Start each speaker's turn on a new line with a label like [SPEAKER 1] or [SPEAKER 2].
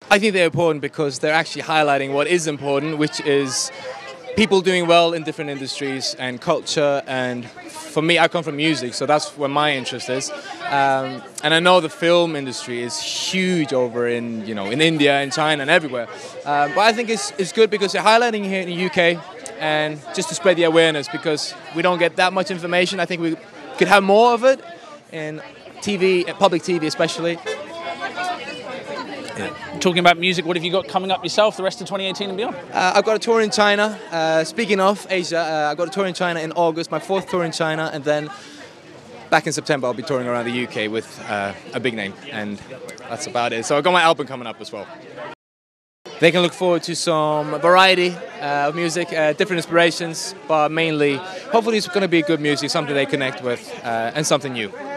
[SPEAKER 1] I think they're important because they're actually highlighting what is important, which is people doing well in different industries and culture. And for me, I come from music, so that's where my interest is. And I know the film industry is huge over in in India and China and everywhere. But I think it's good because they're highlighting here in the UK, and just to spread the awareness, because we don't get that much information. I think we could have more of it in TV, public TV especially.
[SPEAKER 2] Yeah. Talking about music, what have you got coming up yourself the rest of 2018 and beyond?
[SPEAKER 1] I've got a tour in China. Speaking of Asia, I've got a tour in China in August, my 4th tour in China, and then back in September I'll be touring around the UK with a big name, and that's about it. So I've got my album coming up as well. They can look forward to some variety of music, different inspirations, but mainly, hopefully it's going to be good music, something they connect with, and something new.